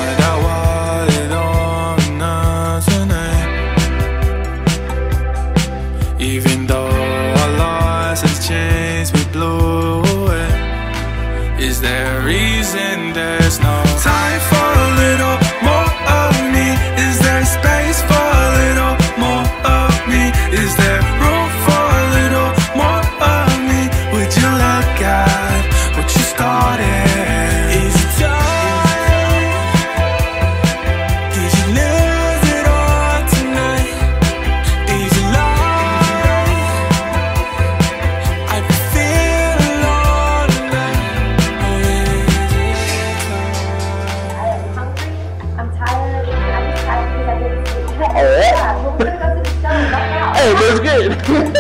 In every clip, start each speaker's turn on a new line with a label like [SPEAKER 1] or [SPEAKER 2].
[SPEAKER 1] I wanted all or nothing. Even though our lives have changed, we blew away. Is there a reason there's no time for a little more of me? Is there space for a little more of me? Is there room for a little more of me? Would you look at what you started? Is it time? Did you lose it all tonight? Is it life? I feel alone tonight. Or is it
[SPEAKER 2] I'm hungry, I'm tired, I'm just tired because I didn't sleep. Yeah, well, we're gonna go to the show right now.
[SPEAKER 3] Hey, that's good.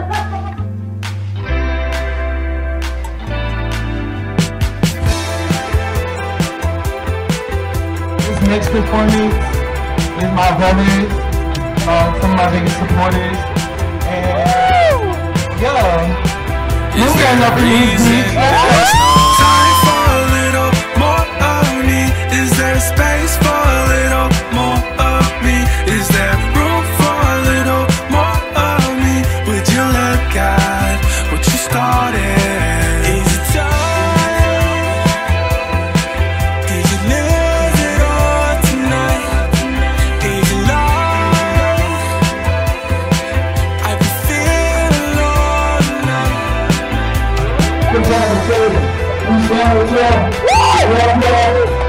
[SPEAKER 3] This next performance is my brothers, some of my biggest supporters, and yeah, Moongang up in these beats.
[SPEAKER 1] Time for a little more of me. Is there space for a little more of me? Is there room for a little more of me? Would you look at what you started? Is it time? Did you lose it all tonight? Is it life? I feel alone tonight.
[SPEAKER 3] Good job, Taylor. We stand with you.